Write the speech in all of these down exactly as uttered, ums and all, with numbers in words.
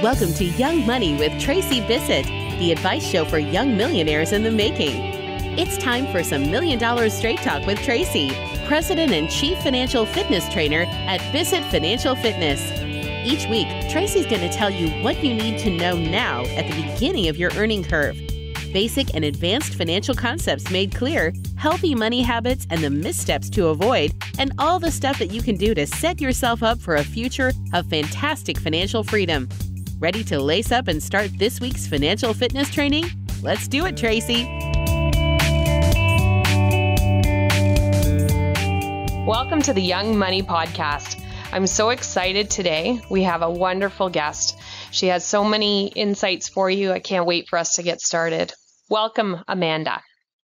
Welcome to Young Money with Tracy Bissett, the advice show for young millionaires in the making. It's time for some Million Dollar Straight Talk with Tracy, President and Chief Financial Fitness Trainer at Bissett Financial Fitness. Each week, Tracy's going to tell you what you need to know now at the beginning of your earning curve. Basic and advanced financial concepts made clear, healthy money habits and the missteps to avoid, and all the stuff that you can do to set yourself up for a future of fantastic financial freedom. Ready to lace up and start this week's financial fitness training? Let's do it, Tracy. Welcome to the Young Money Podcast. I'm so excited today. We have a wonderful guest. She has so many insights for you. I can't wait for us to get started. Welcome, Amanda.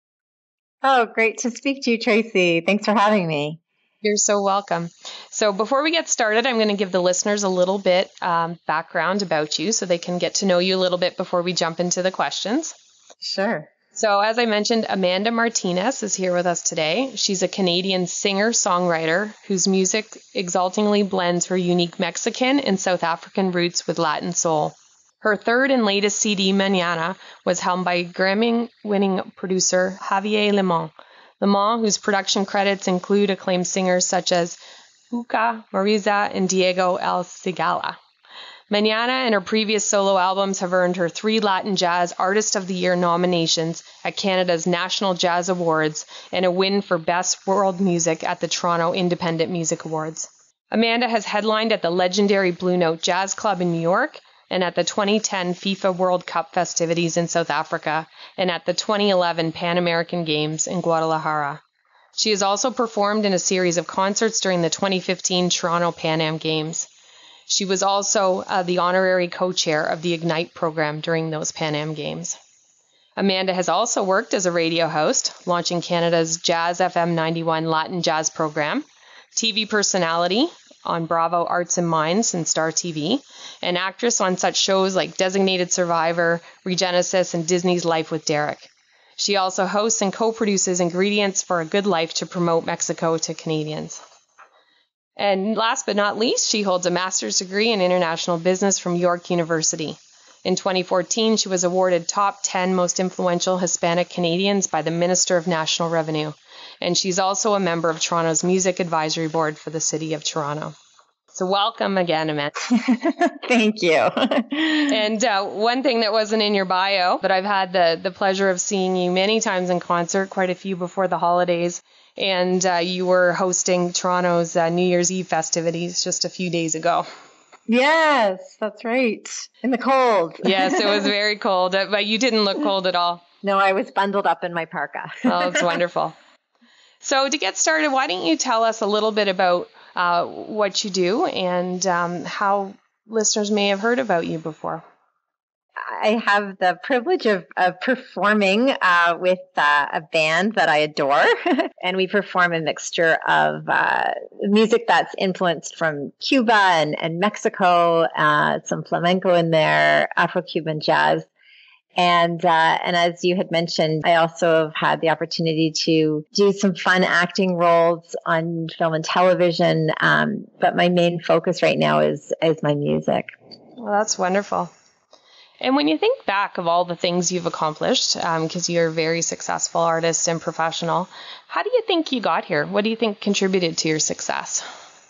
Oh, great to speak to you, Tracy. Thanks for having me. You're so welcome. So before we get started, I'm going to give the listeners a little bit um, background about you so they can get to know you a little bit before we jump into the questions. Sure. So as I mentioned, Amanda Martinez is here with us today. She's a Canadian singer-songwriter whose music exaltingly blends her unique Mexican and South African roots with Latin soul. Her third and latest C D, Mañana, was helmed by Grammy-winning producer Javier Limón. Limón, whose production credits include acclaimed singers such as Uka, Marisa, and Diego El Cigala. Mañana and her previous solo albums have earned her three Latin Jazz Artist of the Year nominations at Canada's National Jazz Awards and a win for Best World Music at the Toronto Independent Music Awards. Amanda has headlined at the legendary Blue Note Jazz Club in New York and at the twenty ten FIFA World Cup festivities in South Africa and at the twenty eleven Pan American Games in Guadalajara. She has also performed in a series of concerts during the twenty fifteen Toronto Pan Am Games. She was also uh, the honorary co-chair of the Ignite program during those Pan Am Games. Amanda has also worked as a radio host, launching Canada's Jazz F M ninety-one Latin Jazz program, T V personality on Bravo Arts and Minds and Star T V, and actress on such shows like Designated Survivor, Regenesis, and Disney's Life with Derek. She also hosts and co-produces Ingredients for a Good Life to promote Mexico to Canadians. And last but not least, she holds a master's degree in international business from York University. In twenty fourteen, she was awarded Top ten Most Influential Hispanic Canadians by the Minister of National Revenue. And she's also a member of Toronto's Music Advisory Board for the City of Toronto. So welcome again, Amanda. Thank you. And uh, one thing that wasn't in your bio, but I've had the, the pleasure of seeing you many times in concert, quite a few before the holidays. And uh, you were hosting Toronto's uh, New Year's Eve festivities just a few days ago. Yes, that's right. In the cold. Yes, it was very cold, but you didn't look cold at all. No, I was bundled up in my parka. Oh, it's wonderful. So to get started, why don't you tell us a little bit about uh, what you do and um, how listeners may have heard about you before? I have the privilege of, of performing uh, with uh, a band that I adore, and we perform a mixture of uh, music that's influenced from Cuba and, and Mexico, uh, some flamenco in there, Afro-Cuban jazz. And uh, and as you had mentioned, I also have had the opportunity to do some fun acting roles on film and television, um, but my main focus right now is, is my music. Well, that's wonderful. And when you think back of all the things you've accomplished, because um, you're a very successful artist and professional, how do you think you got here? What do you think contributed to your success?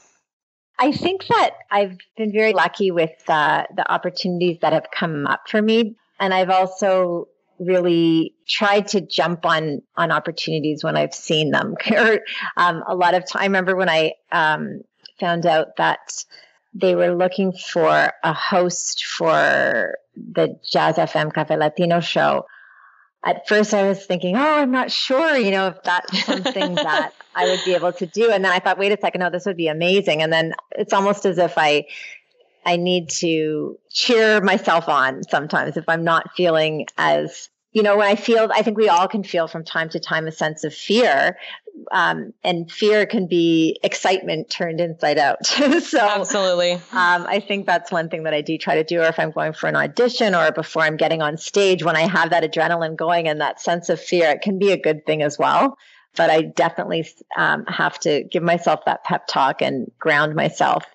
I think that I've been very lucky with uh, the opportunities that have come up for me. And I've also really tried to jump on, on opportunities when I've seen them. um, a lot of time, I remember when I um, found out that they were looking for a host for the Jazz F M Cafe Latino show. At first I was thinking, oh, I'm not sure, you know, if that's something that I would be able to do. And then I thought, wait a second, no, this would be amazing. And then it's almost as if I, I need to cheer myself on sometimes if I'm not feeling as, you know, when I feel, I think we all can feel from time to time a sense of fear. Um, and fear can be excitement turned inside out. so Absolutely. Um, I think that's one thing that I do try to do, or if I'm going for an audition or before I'm getting on stage, when I have that adrenaline going and that sense of fear, it can be a good thing as well. But I definitely um, have to give myself that pep talk and ground myself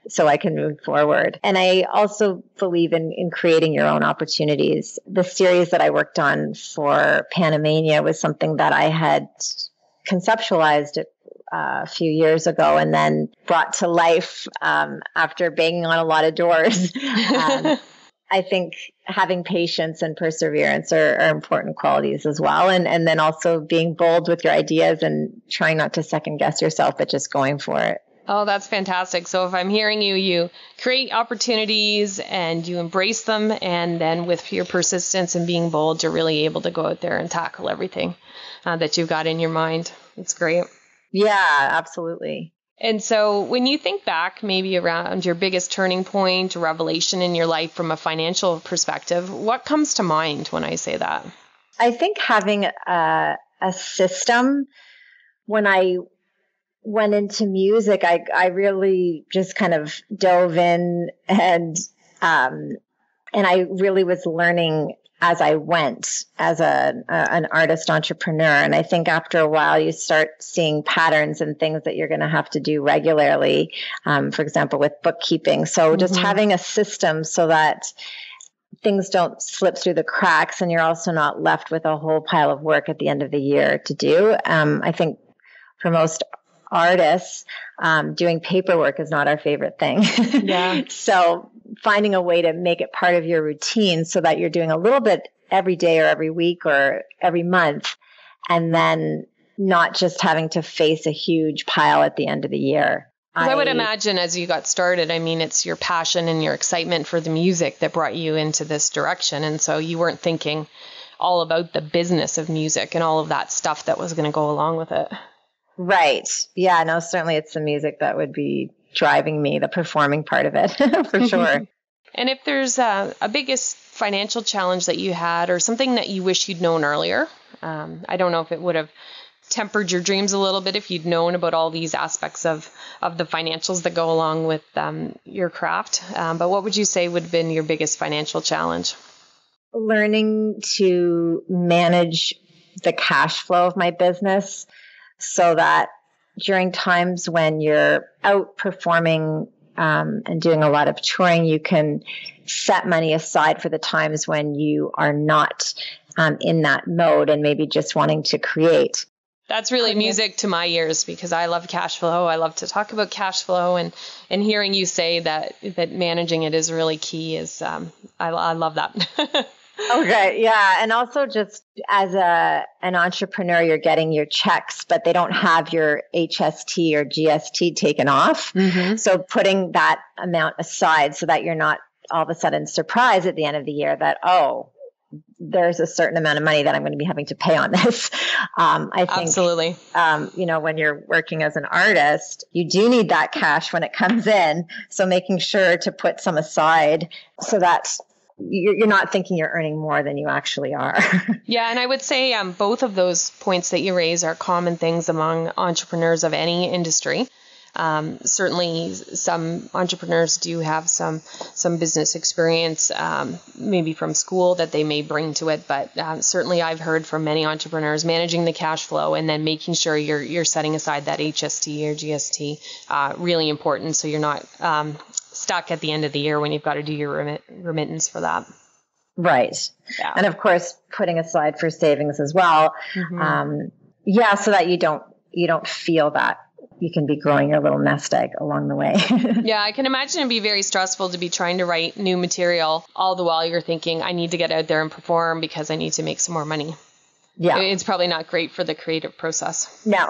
so I can move forward. And I also believe in, in creating your own opportunities. The series that I worked on for Panamania was something that I had conceptualized uh, a few years ago and then brought to life um, after banging on a lot of doors. Um, I think having patience and perseverance are, are important qualities as well. And, and then also being bold with your ideas and trying not to second guess yourself, but just going for it. Oh, that's fantastic. So if I'm hearing you, you create opportunities and you embrace them. And then with your persistence and being bold, you're really able to go out there and tackle everything uh, that you've got in your mind. It's great. Yeah, absolutely. And so when you think back maybe around your biggest turning point, revelation in your life from a financial perspective, what comes to mind when I say that? I think having a, a system. When I went into music, I, I really just kind of dove in and um, and I really was learning as I went as a, a an artist entrepreneur. And I think after a while, you start seeing patterns and things that you're going to have to do regularly, um, for example, with bookkeeping. So mm-hmm. just having a system so that things don't slip through the cracks and you're also not left with a whole pile of work at the end of the year to do. Um, I think for most artists, um, doing paperwork is not our favorite thing. Yeah. So finding a way to make it part of your routine so that you're doing a little bit every day or every week or every month, and then not just having to face a huge pile at the end of the year. I, I would imagine as you got started, I mean, it's your passion and your excitement for the music that brought you into this direction. And so you weren't thinking all about the business of music and all of that stuff that was going to go along with it. Right. Yeah, no, certainly it's the music that would be driving me, the performing part of it, for sure. And if there's a, a biggest financial challenge that you had or something that you wish you'd known earlier, um, I don't know if it would have tempered your dreams a little bit if you'd known about all these aspects of, of the financials that go along with um, your craft. Um, but what would you say would have been your biggest financial challenge? Learning to manage the cash flow of my business so that during times when you're out performing um, and doing a lot of touring, you can set money aside for the times when you are not um, in that mode and maybe just wanting to create. That's really music to my ears because I love cash flow. I love to talk about cash flow, and, and hearing you say that that managing it is really key is um, I, I love that. Okay. Yeah. And also just as a an entrepreneur, you're getting your checks, but they don't have your H S T or G S T taken off. Mm-hmm. So putting that amount aside so that you're not all of a sudden surprised at the end of the year that, oh, there's a certain amount of money that I'm going to be having to pay on this. Um, I think, Absolutely. Um, you know, when you're working as an artist, you do need that cash when it comes in. So making sure to put some aside so that you're not thinking you're earning more than you actually are. Yeah. And I would say um, both of those points that you raise are common things among entrepreneurs of any industry. Um, certainly some entrepreneurs do have some some business experience, um, maybe from school that they may bring to it. But uh, certainly I've heard from many entrepreneurs managing the cash flow and then making sure you're you're setting aside that H S T or G S T, uh, really important. So you're not um, stuck at the end of the year when you've got to do your remit- remittance for that. Right. Yeah. And of course, putting aside for savings as well. Mm-hmm. Um, yeah. So that you don't, you don't feel that you can be growing your little nest egg along the way. Yeah. I can imagine it'd be very stressful to be trying to write new material all the while you're thinking, I need to get out there and perform because I need to make some more money. Yeah. It's probably not great for the creative process. No.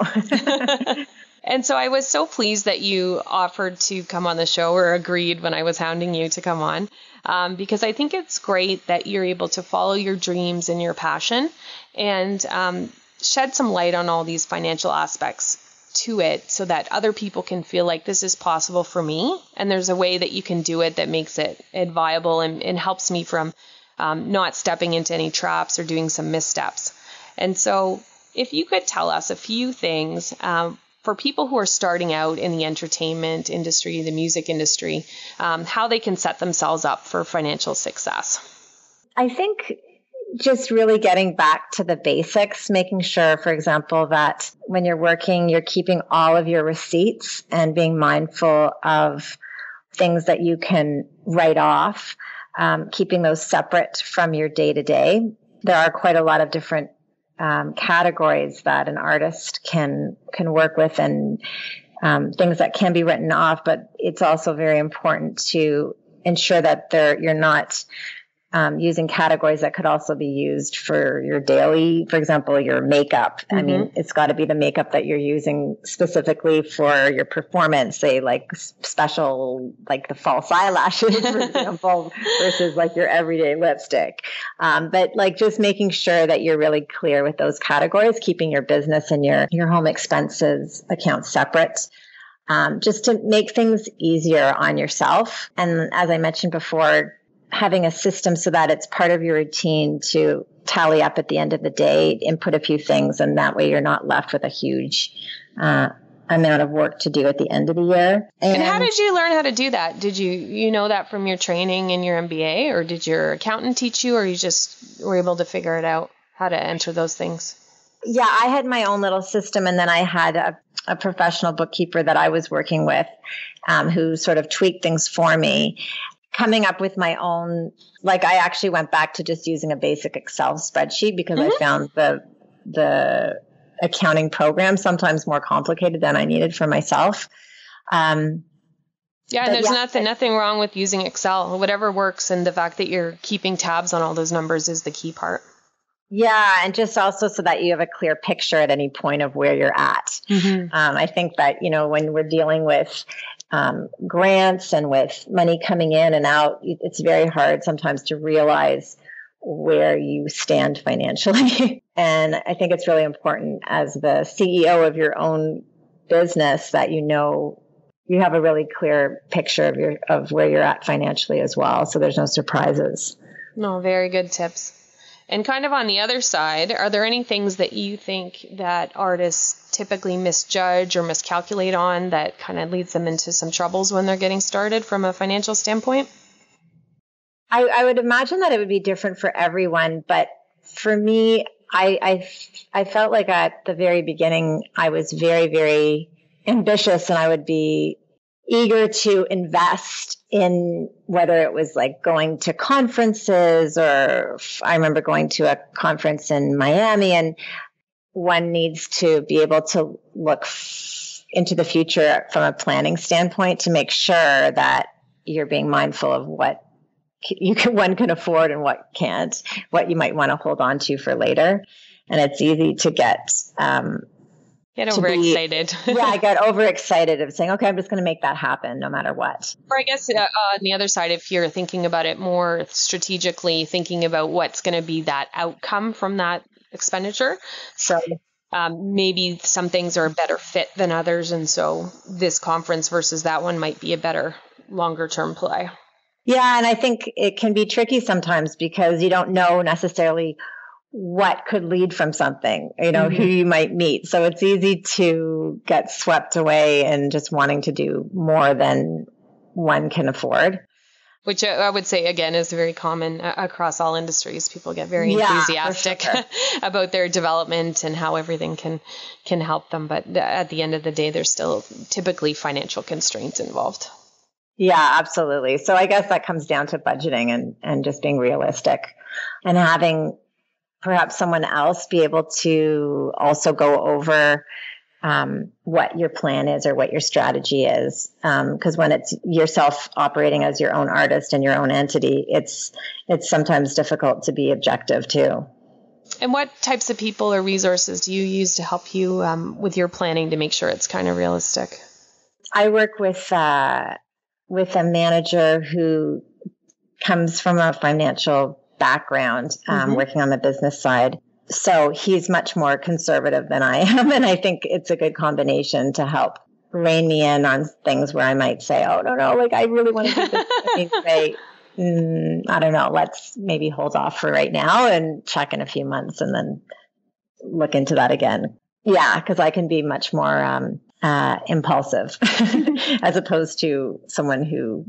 And so I was so pleased that you offered to come on the show or agreed when I was hounding you to come on, um, because I think it's great that you're able to follow your dreams and your passion and um, shed some light on all these financial aspects to it so that other people can feel like this is possible for me. And there's a way that you can do it that makes it, it viable and, and helps me from um, not stepping into any traps or doing some missteps. And so if you could tell us a few things um, for people who are starting out in the entertainment industry, the music industry, um, how they can set themselves up for financial success. I think just really getting back to the basics, making sure, for example, that when you're working, you're keeping all of your receipts and being mindful of things that you can write off, um, keeping those separate from your day to day. There are quite a lot of different um, categories that an artist can can work with, and um, things that can be written off. But it's also very important to ensure that they're, you're not um, using categories that could also be used for your daily, for example, your makeup. Mm-hmm. I mean, it's got to be the makeup that you're using specifically for your performance, say like special, like the false eyelashes, for example, versus like your everyday lipstick. Um, but like just making sure that you're really clear with those categories, keeping your business and your, your home expenses accounts separate. Um, just to make things easier on yourself. And as I mentioned before, having a system so that it's part of your routine to tally up at the end of the day, input a few things, and that way you're not left with a huge uh, amount of work to do at the end of the year. And, and how did you learn how to do that? Did you, you know that from your training in your M B A, or did your accountant teach you, or you just were able to figure it out how to enter those things? Yeah, I had my own little system, and then I had a, a professional bookkeeper that I was working with um, who sort of tweaked things for me. Coming up with my own, like I actually went back to just using a basic Excel spreadsheet because mm-hmm. I found the the accounting program sometimes more complicated than I needed for myself. Um, yeah, and there's yeah, nothing nothing wrong with using Excel. Whatever works, and the fact that you're keeping tabs on all those numbers is the key part. Yeah, and just also so that you have a clear picture at any point of where you're at. Mm-hmm. Um, I think that, you know, when we're dealing with um, grants and with money coming in and out, it's very hard sometimes to realize where you stand financially. And I think it's really important as the C E O of your own business that you know you have a really clear picture of your of where you're at financially as well, so there's no surprises. No, very good tips. And kind of on the other side, are there any things that you think that artists typically misjudge or miscalculate on that kind of leads them into some troubles when they're getting started from a financial standpoint? I, I would imagine that it would be different for everyone, but for me, I, I, I felt like at the very beginning, I was very, very ambitious, and I would be eager to invest in whether it was like going to conferences, or I remember going to a conference in Miami, and one needs to be able to look f- into the future from a planning standpoint to make sure that you're being mindful of what you can, one can afford and what can't, what you might want to hold on to for later. And it's easy to get, um, Get overexcited. Be, yeah, I got overexcited of saying, okay, I'm just going to make that happen no matter what. Or I guess uh, on the other side, if you're thinking about it more strategically, thinking about what's going to be that outcome from that expenditure. So um, maybe some things are a better fit than others. And so this conference versus that one might be a better longer term play. Yeah, and I think it can be tricky sometimes because you don't know necessarily what could lead from something, you know, mm-hmm. who you might meet. So it's easy to get swept away and just wanting to do more than one can afford. Which I would say, again, is very common across all industries. People get very yeah, enthusiastic sure. about their development and how everything can can help them. But at the end of the day, there's still typically financial constraints involved. Yeah, absolutely. So I guess that comes down to budgeting and, and just being realistic and having perhaps someone else be able to also go over um, what your plan is or what your strategy is. Because um, when it's yourself operating as your own artist and your own entity, it's it's sometimes difficult to be objective too. And what types of people or resources do you use to help you um, with your planning to make sure it's kind of realistic? I work with uh, with a manager who comes from a financial background, um, mm-hmm. working on the business side. So he's much more conservative than I am. And I think it's a good combination to help rein me in on things where I might say, oh, no, no, like I really want to do this. And say, mm, I don't know, let's maybe hold off for right now and check in a few months and then look into that again. Yeah, because I can be much more um, uh, impulsive as opposed to someone who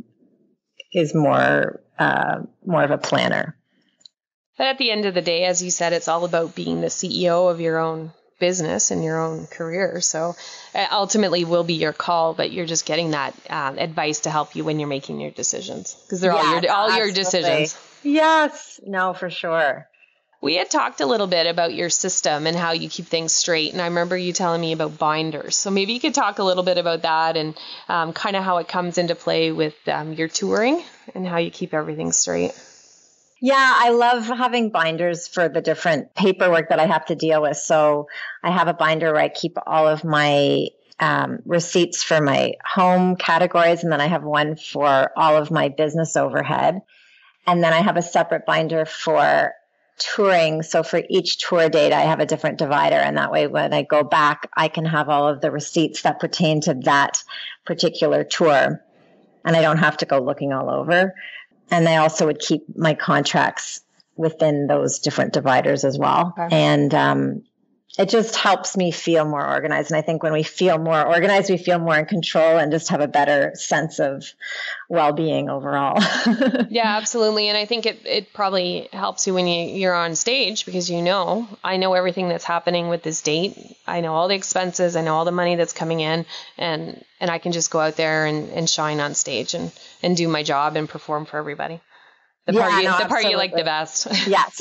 is more uh, more of a planner. But at the end of the day, as you said, it's all about being the C E O of your own business and your own career. So it ultimately will be your call, but you're just getting that um, advice to help you when you're making your decisions, because they're yes, all your all absolutely. your decisions. Yes, no, for sure. We had talked a little bit about your system and how you keep things straight. And I remember you telling me about binders. So maybe you could talk a little bit about that and um, kind of how it comes into play with um, your touring and how you keep everything straight. Yeah, I love having binders for the different paperwork that I have to deal with. So I have a binder where I keep all of my um, receipts for my home categories. And then I have one for all of my business overhead. And then I have a separate binder for touring. So for each tour date, I have a different divider. And that way, when I go back, I can have all of the receipts that pertain to that particular tour. And I don't have to go looking all over. And I also would keep my contracts within those different dividers as well. Okay. And um, it just helps me feel more organized. And I think when we feel more organized, we feel more in control and just have a better sense of well-being overall. Yeah, absolutely. And I think it, it probably helps you when you, you're on stage, because you know, I know everything that's happening with this date. I know all the expenses. I know all the money that's coming in, and, and I can just go out there and, and shine on stage and, and do my job and perform for everybody. The part, yeah, you, no, the part you like the best. Yes.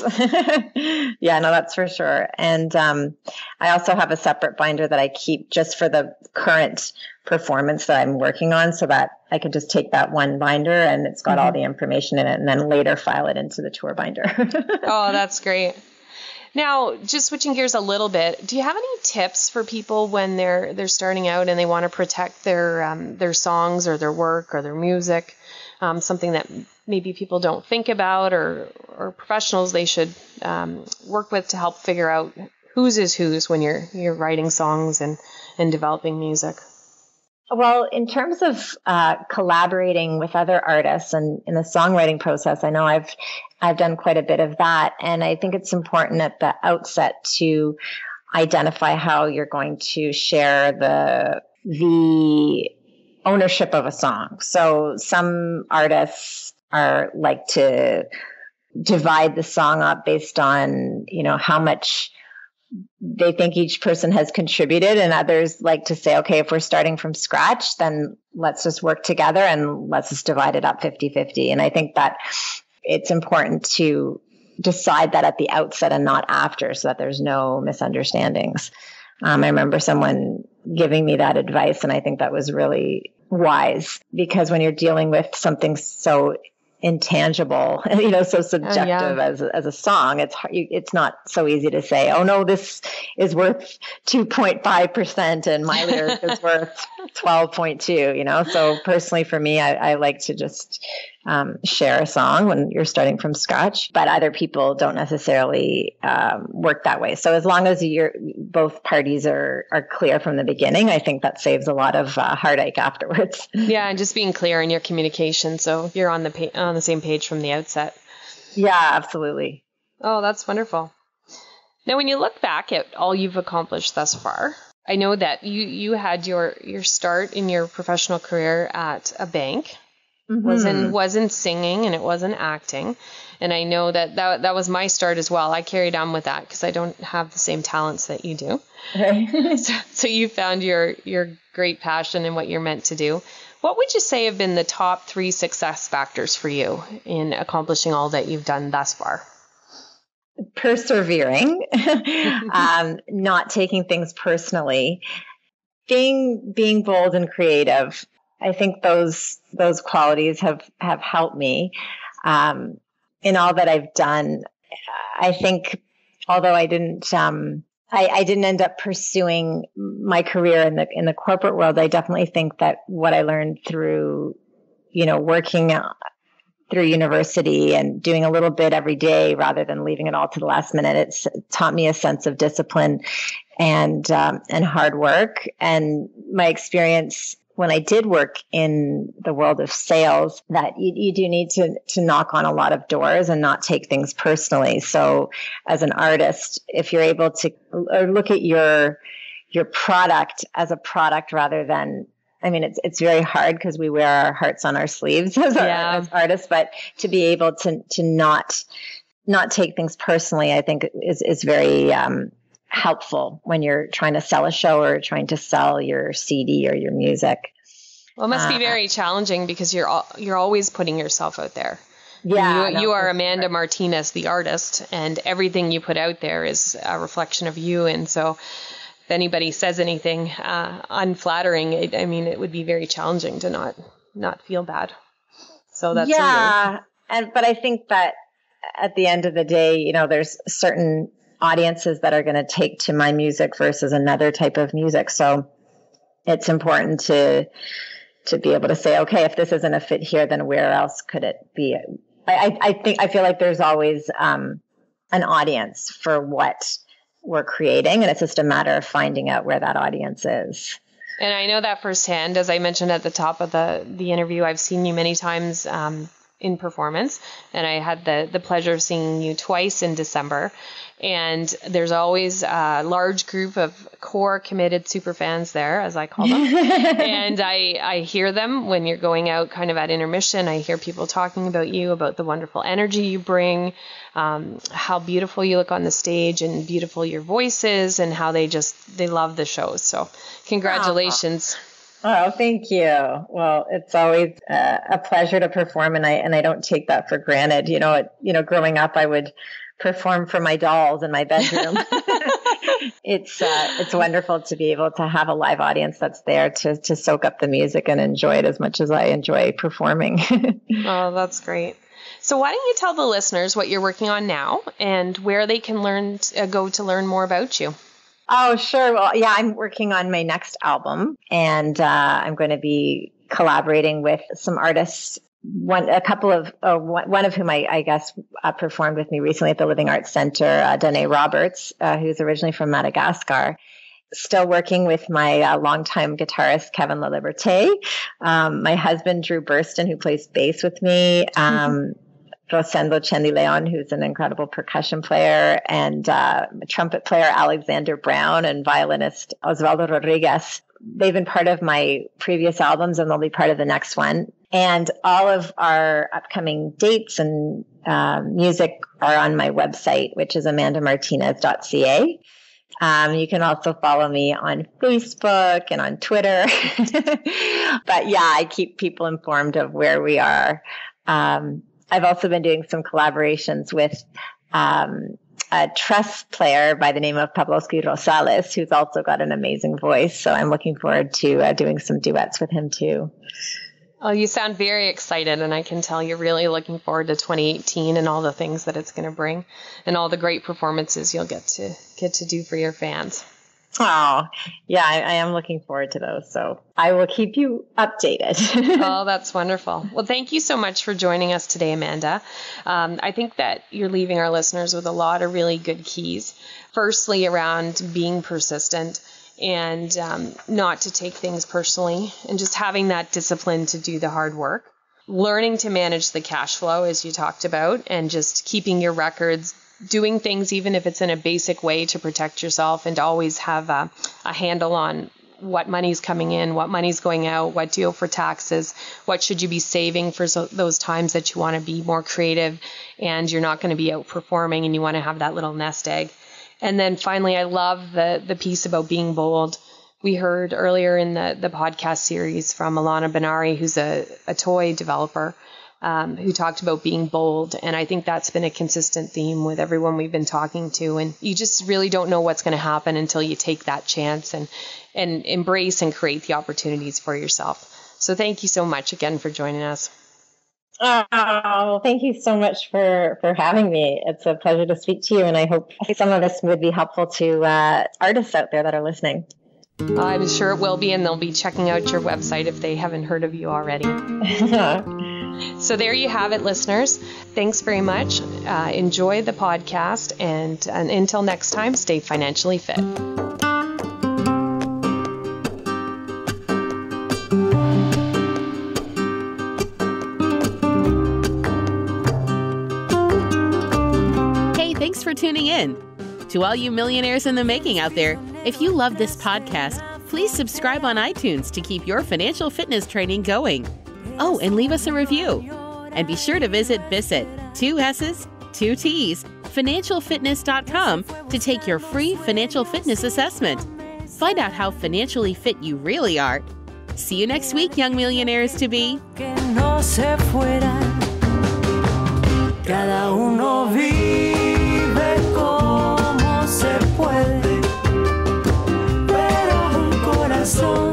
Yeah, no, that's for sure. And um, I also have a separate binder that I keep just for the current performance that I'm working on, so that I can just take that one binder and it's got mm-hmm. all the information in it, and then later file it into the tour binder. Oh, that's great. Now, just switching gears a little bit, do you have any tips for people when they're they're starting out and they want to protect their um, their songs or their work or their music? Um, something that maybe people don't think about, or or professionals they should um, work with to help figure out whose is whose when you're you're writing songs and, and developing music? Well, in terms of uh, collaborating with other artists and in the songwriting process, I know I've I've done quite a bit of that, and I think it's important at the outset to identify how you're going to share the the ownership of a song. So some artists are like to divide the song up based on, you know, how much they think each person has contributed, and others like to say, okay, if we're starting from scratch, then let's just work together and let's just divide it up fifty-fifty. And I think that it's important to decide that at the outset and not after, so that there's no misunderstandings. Um, I remember someone giving me that advice, and I think that was really wise, because when you're dealing with something so intangible, you know, so subjective oh, yeah. as as a song, it's it's not so easy to say, oh no, this is worth two point five percent and my lyric is worth twelve point two, you know. So personally for me, I, I like to just um, share a song when you're starting from scratch, but other people don't necessarily um, work that way. So as long as you're both parties are are clear from the beginning, I think that saves a lot of uh, heartache afterwards. Yeah, and just being clear in your communication, so you're on the pa- on the same page from the outset. Yeah, absolutely. Oh, that's wonderful. Now, when you look back at all you've accomplished thus far, I know that you you had your your start in your professional career at a bank. Mm-hmm. wasn't wasn't singing and it wasn't acting, and I know that that, that was my start as well. I carried on with that because I don't have the same talents that you do. Right. so, so you found your your great passion in what you're meant to do. What would you say have been the top three success factors for you in accomplishing all that you've done thus far? Persevering, um, not taking things personally, being being bold and creative. I think those those qualities have, have helped me um, in all that I've done. I think, although I didn't, um, I, I didn't end up pursuing my career in the in the corporate world. I definitely think that what I learned through, you know, working through university and doing a little bit every day rather than leaving it all to the last minute, it's taught me a sense of discipline and um, and hard work. And my experience when I did work in the world of sales, that you, you do need to, to knock on a lot of doors and not take things personally. So as an artist, if you're able to or look at your, your product as a product rather than, I mean, it's, it's very hard because we wear our hearts on our sleeves as, yeah. our, as artists, but to be able to, to not, not take things personally, I think is, is very, um, helpful when you're trying to sell a show or trying to sell your C D or your music. Well, it must uh, be very challenging because you're al- you're always putting yourself out there. Yeah, you, no, you are Amanda sure. Martinez, the artist, and everything you put out there is a reflection of you. And so if anybody says anything uh, unflattering, it, I mean, it would be very challenging to not not feel bad. So that's yeah, and but I think that at the end of the day, you know, there's certain audiences that are going to take to my music versus another type of music. So it's important to to be able to say, okay, if this isn't a fit here, then where else could it be? I, I think I feel like there's always um, an audience for what we're creating, and it's just a matter of finding out where that audience is. And I know that firsthand. As I mentioned at the top of the, the interview, I've seen you many times um, in performance, and I had the, the pleasure of seeing you twice in December. And there's always a large group of core committed super fans there, as I call them. And I, I hear them when you're going out kind of at intermission. I hear people talking about you, about the wonderful energy you bring, um, how beautiful you look on the stage and beautiful your voice is, and how they just, they love the shows. So congratulations. Oh, oh thank you. Well, it's always uh, a pleasure to perform, and I, and I don't take that for granted. You know, it, you know, growing up, I would perform for my dolls in my bedroom. It's uh, it's wonderful to be able to have a live audience that's there to to soak up the music and enjoy it as much as I enjoy performing. Oh, that's great. So why don't you tell the listeners what you're working on now and where they can learn uh, go to learn more about you? Oh, sure. Well, yeah, I'm working on my next album, and uh, I'm going to be collaborating with some artists. One, a couple of, uh, one, one of whom I, I guess uh, performed with me recently at the Living Arts Center, uh, Danae Roberts, uh, who's originally from Madagascar. Still working with my uh, longtime guitarist, Kevin LaLiberte. Um, my husband, Drew Burston, who plays bass with me. Um, Rosendo Chendileon, who's an incredible percussion player, and uh, trumpet player, Alexander Brown, and violinist, Osvaldo Rodriguez. They've been part of my previous albums, and they'll be part of the next one. And all of our upcoming dates and uh, music are on my website, which is amanda martinez dot c a. Um, you can also follow me on Facebook and on Twitter. But yeah, I keep people informed of where we are. Um, I've also been doing some collaborations with um, a truss player by the name of Pavlovsky Rosales, who's also got an amazing voice. So I'm looking forward to uh, doing some duets with him too. Oh, you sound very excited, and I can tell you're really looking forward to twenty eighteen and all the things that it's going to bring, and all the great performances you'll get to get to do for your fans. Oh, yeah, I, I am looking forward to those. So I will keep you updated. Oh, that's wonderful. Well, thank you so much for joining us today, Amanda. Um, I think that you're leaving our listeners with a lot of really good keys. Firstly, around being persistent and um, not to take things personally, and just having that discipline to do the hard work. Learning to manage the cash flow, as you talked about, and just keeping your records, doing things even if it's in a basic way to protect yourself, and to always have a, a handle on what money's coming in, what money's going out, what do you owe for taxes, what should you be saving for so, those times that you want to be more creative and you're not going to be out performing and you want to have that little nest egg. And then finally, I love the the piece about being bold. We heard earlier in the, the podcast series from Alana Benari, who's a, a toy developer, um, who talked about being bold. And I think that's been a consistent theme with everyone we've been talking to. And you just really don't know what's going to happen until you take that chance and, and embrace and create the opportunities for yourself. So thank you so much again for joining us. Oh, thank you so much for, for having me. It's a pleasure to speak to you, and I hope some of this would be helpful to uh, artists out there that are listening. I'm sure it will be, and they'll be checking out your website if they haven't heard of you already. So there you have it, listeners. Thanks very much. Uh, enjoy the podcast, and, and until next time, stay financially fit. Thanks for tuning in. To all you millionaires in the making out there, if you love this podcast, please subscribe on iTunes to keep your financial fitness training going. Oh, and leave us a review. And be sure to visit Bissett, two S's, two T's, financial fitness dot com, to take your free financial fitness assessment. Find out how financially fit you really are. See you next week, young millionaires to be. Cada uno vive como se puede, pero un corazón